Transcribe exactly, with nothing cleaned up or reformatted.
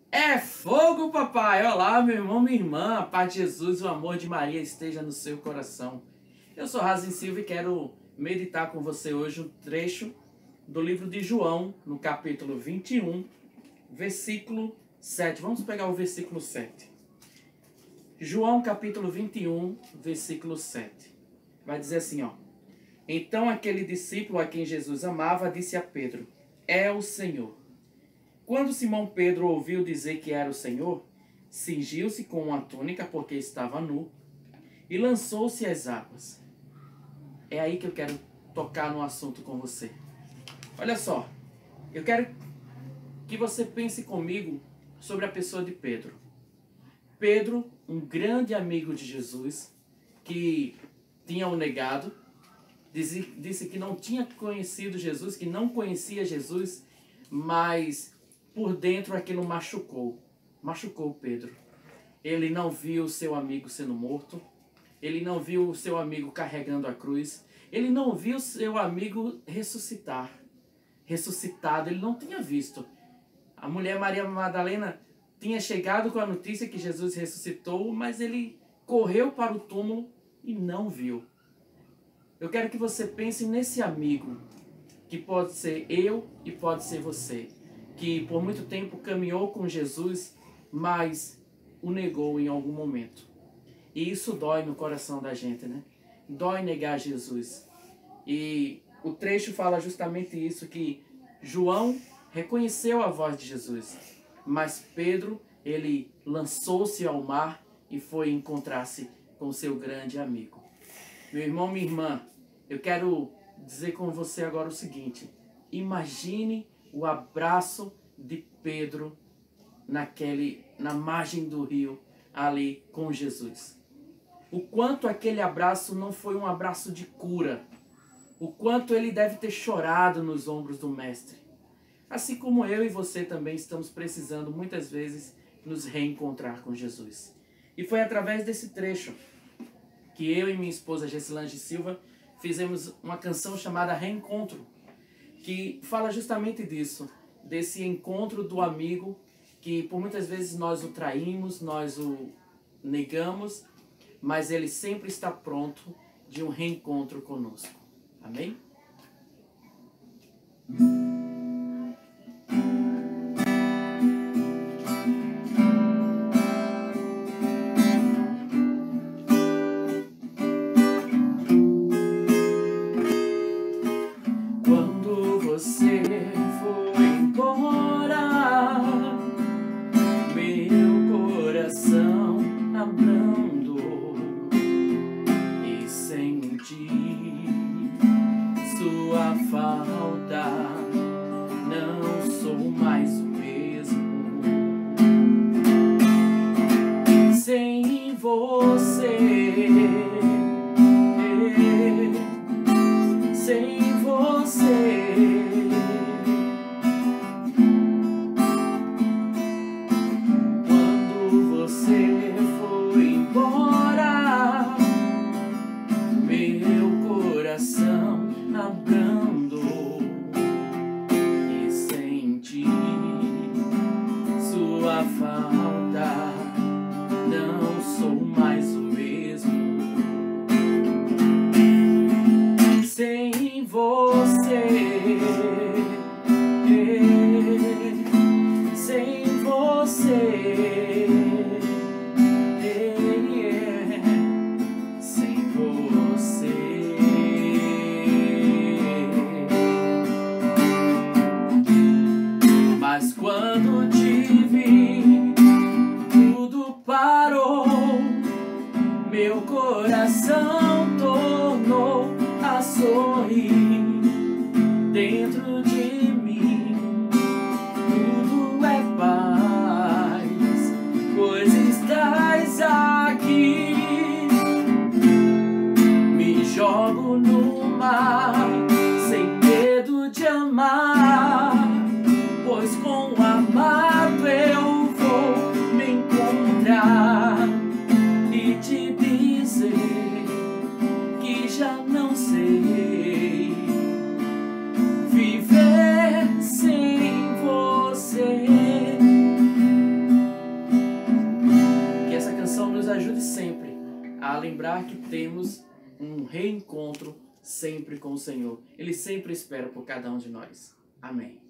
É fogo, papai! Olá, meu irmão, minha irmã. A paz de Jesus, o amor de Maria esteja no seu coração. Eu sou Razin Silva e quero meditar com você hoje um trecho do livro de João, no capítulo vinte e um, versículo sete. Vamos pegar o versículo sete. João, capítulo vinte e um, versículo sete. Vai dizer assim, ó. Então aquele discípulo a quem Jesus amava disse a Pedro: é o Senhor. Quando Simão Pedro ouviu dizer que era o Senhor, cingiu-se com uma túnica, porque estava nu, e lançou-se às águas. É aí que eu quero tocar no assunto com você. Olha só, eu quero que você pense comigo sobre a pessoa de Pedro. Pedro, um grande amigo de Jesus, que tinha o negado, disse, disse que não tinha conhecido Jesus, que não conhecia Jesus, mas por dentro aquilo machucou, machucou Pedro. Ele não viu o seu amigo sendo morto, ele não viu o seu amigo carregando a cruz, ele não viu o seu amigo ressuscitar, ressuscitado, ele não tinha visto. A mulher Maria Madalena tinha chegado com a notícia que Jesus ressuscitou, mas ele correu para o túmulo e não viu. Eu quero que você pense nesse amigo, que pode ser eu e pode ser você, que por muito tempo caminhou com Jesus, mas o negou em algum momento. E isso dói no coração da gente, né? Dói negar Jesus. E o trecho fala justamente isso, que João reconheceu a voz de Jesus, mas Pedro, ele lançou-se ao mar e foi encontrar-se com seu grande amigo. Meu irmão, minha irmã, eu quero dizer com você agora o seguinte: imagine o abraço de Pedro naquele, na margem do rio, ali com Jesus. O quanto aquele abraço não foi um abraço de cura. O quanto ele deve ter chorado nos ombros do Mestre. Assim como eu e você também estamos precisando muitas vezes nos reencontrar com Jesus. E foi através desse trecho que eu e minha esposa Gesselange Silva fizemos uma canção chamada Reencontro, que fala justamente disso, desse encontro do amigo, que por muitas vezes nós o traímos, nós o negamos, mas ele sempre está pronto de um reencontro conosco. Amém? Quando você foi embora, meu coração abrandou e senti sua falta, não sou mais o mesmo. Sem você, sem você, quando você foi embora, meu coração abrandou e senti sua falta, não sou mais o mesmo. Sem você, sem você, sem você. Mas quando te vi, tudo parou, meu coração tornou a sorrir dentro de mim. Tudo é paz, pois estás aqui. Me jogo no mar sem medo de amar, pois com o amado eu vou me encontrar e te dizer nos ajude sempre a lembrar que temos um reencontro sempre com o Senhor. Ele sempre espera por cada um de nós. Amém.